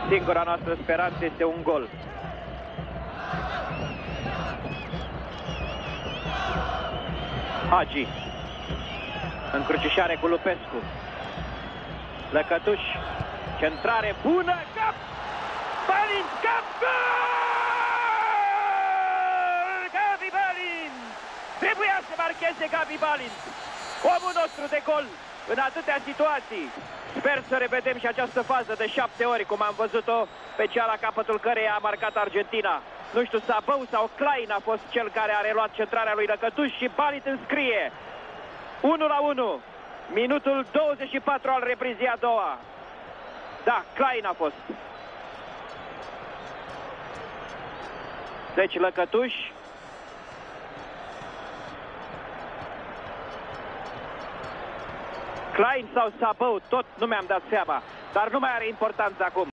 Singura noastră speranță este un gol. Hagi. Încrucișare cu Lupescu. Lăcătuș. Centrare bună. Cap! Balin! Cap! Gol! Gabi Balin! Trebuia să marcheze Gabi Balin. Omul nostru de gol în atâtea situații. Sper să revedem și această fază de 7 ori, cum am văzut-o pe cea la capătul căreia a marcat Argentina. Nu știu, Sabău sau Klein a fost cel care a reluat centrarea lui Lăcătuș și Balin înscrie. 1-1. Minutul 24 al reprizii a doua. Da, Klein a fost. Deci Lăcătuș. Klein sau Sabău, tot nu mi-am dat seama, dar nu mai are importanță acum.